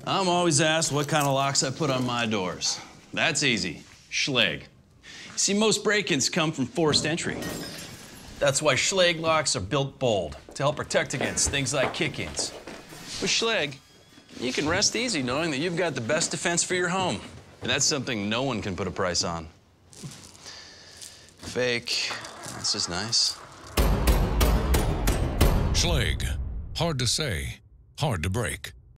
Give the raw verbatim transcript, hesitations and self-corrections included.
I'm always asked what kind of locks I put on my doors. That's easy. Schlage. See, most break-ins come from forced entry. That's why Schlage locks are built bold, to help protect against things like kick-ins. With Schlage, you can rest easy knowing that you've got the best defense for your home. And that's something no one can put a price on. Fake. That's just nice. Schlage. Hard to say, hard to break.